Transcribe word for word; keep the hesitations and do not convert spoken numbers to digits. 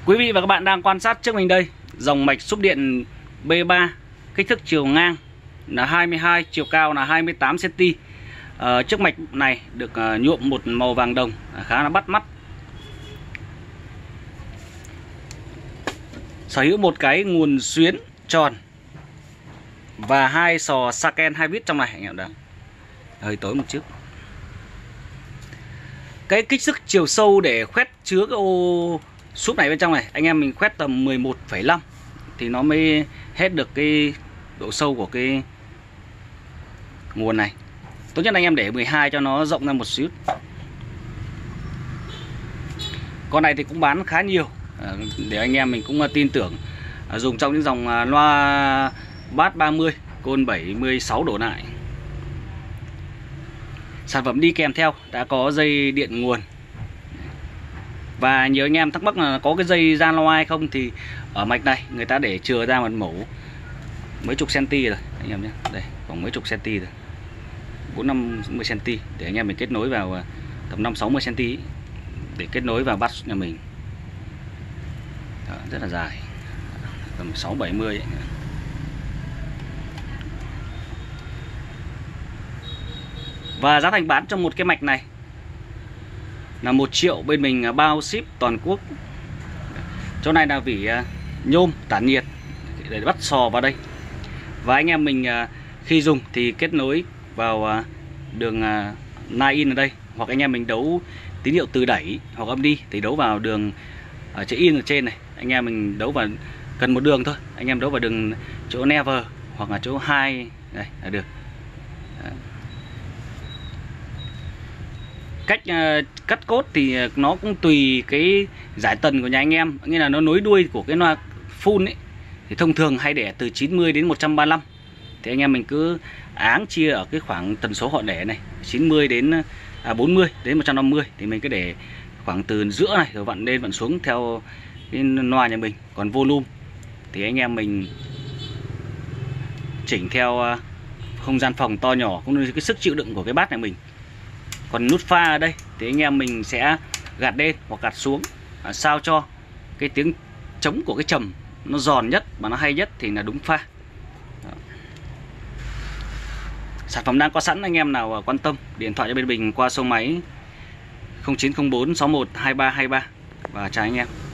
Quý vị và các bạn đang quan sát trước mình đây dòng mạch xúc điện B ba, kích thước chiều ngang là hai mươi hai, chiều cao là hai mươi tám xăng-ti-mét. ờ, Chiếc mạch này được uh, nhuộm một màu vàng đồng khá là bắt mắt. Sở hữu một cái nguồn xuyến tròn và hai sò Saken hai vít trong này, anh em đã hơi tối một chút. Cái kích thước chiều sâu để khoét chứa cái ô súp này bên trong này, anh em mình khoét tầm mười một phẩy năm thì nó mới hết được cái độ sâu của cái nguồn này. Tốt nhất anh em để mười hai cho nó rộng ra một xíu. Con này thì cũng bán khá nhiều để anh em mình cũng tin tưởng dùng trong những dòng loa bass ba mươi, côn bảy mươi sáu đổ lại. Sản phẩm đi kèm theo đã có dây điện nguồn. Và nhiều anh em thắc mắc là có cái dây gian loa hay không, thì ở mạch này người ta để chừa ra một mẫu mấy chục centi rồi anh em nhé. Đây, khoảng mấy chục centi rồi, bốn năm mươi centi để anh em mình kết nối vào tầm năm sáu mươi centi để kết nối vào bass nhà mình. Đó, rất là dài, tầm sáu bảy mươi ấy. Và giá thành bán trong một cái mạch này là một triệu, bên mình bao ship toàn quốc. Chỗ này là vỉ nhôm tản nhiệt để bắt sò vào đây. Và anh em mình khi dùng thì kết nối vào đường nine in ở đây, hoặc anh em mình đấu tín hiệu từ đẩy hoặc âm đi thì đấu vào đường ở chữ in ở trên này. Anh em mình đấu vào cần một đường thôi, anh em đấu vào đường chỗ never hoặc là chỗ hai đây là được. Cách uh, cắt cốt thì nó cũng tùy cái giải tần của nhà anh em, nghĩa là nó nối đuôi của cái loa full ấy thì thông thường hay để từ chín mươi đến một trăm ba mươi lăm, thì anh em mình cứ áng chia ở cái khoảng tần số họ để này, chín mươi đến à, bốn mươi đến một trăm năm mươi, thì mình cứ để khoảng từ giữa này rồi vặn lên vặn xuống theo cái loa nhà mình. Còn volume thì anh em mình chỉnh theo uh, không gian phòng to nhỏ cũng như cái sức chịu đựng của cái bass nhà mình. Còn nút pha ở đây thì anh em mình sẽ gạt lên hoặc gạt xuống, à, sao cho cái tiếng trống của cái trầm nó giòn nhất và nó hay nhất thì là đúng pha. Đó. Sản phẩm đang có sẵn, anh em nào quan tâm điện thoại cho bên mình qua số máy không chín không bốn sáu một hai ba hai ba. Và chào anh em.